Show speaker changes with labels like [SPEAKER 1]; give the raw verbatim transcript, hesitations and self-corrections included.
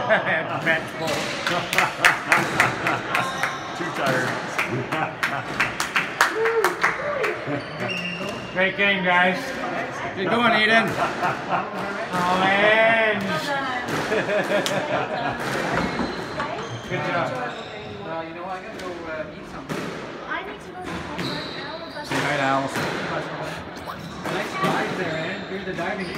[SPEAKER 1] Bench full.
[SPEAKER 2] Too tired.
[SPEAKER 1] Great game, guys.
[SPEAKER 3] Good going, Eden.
[SPEAKER 1] Orange. Good job.
[SPEAKER 4] Well, you know what? I gotta go uh, eat something.
[SPEAKER 5] I need to go to home right now.
[SPEAKER 3] Say hi to Allison.
[SPEAKER 4] Nice dive there, man. You're the diving.